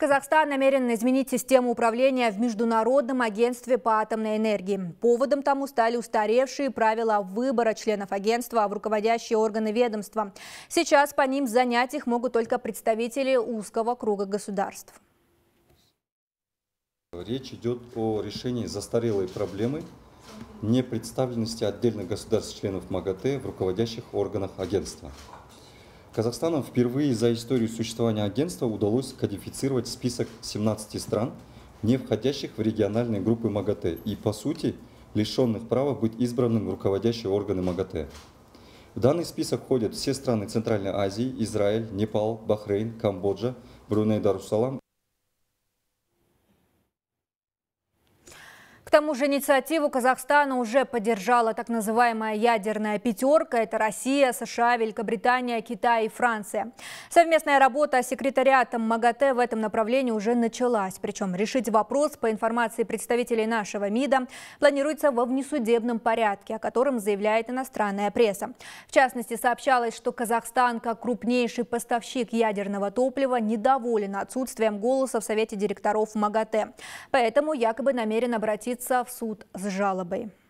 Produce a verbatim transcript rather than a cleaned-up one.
Казахстан намерен изменить систему управления в Международном агентстве по атомной энергии. Поводом тому стали устаревшие правила выбора членов агентства в руководящие органы ведомства. Сейчас по ним занять их могут только представители узкого круга государств. Речь идет о решении застарелой проблемы непредставленности отдельных государств-членов МАГАТЭ в руководящих органах агентства. Казахстану впервые за историю существования агентства удалось кодифицировать список семнадцати стран, не входящих в региональные группы МАГАТЭ и, по сути, лишенных права быть избранным в руководящие органы МАГАТЭ. В данный список входят все страны Центральной Азии, Израиль, Непал, Бахрейн, Камбоджа, Бруней-Дарус-Салам. К тому же инициативу Казахстана уже поддержала так называемая ядерная пятерка. Это Россия, США, Великобритания, Китай и Франция. Совместная работа с секретариатом МАГАТЭ в этом направлении уже началась. Причем решить вопрос, по информации представителей нашего МИДа, планируется во внесудебном порядке, о котором заявляет иностранная пресса. В частности, сообщалось, что Казахстан, как крупнейший поставщик ядерного топлива, недоволен отсутствием голоса в Совете директоров МАГАТЭ. Поэтому якобы намерен обратиться в суд с жалобой.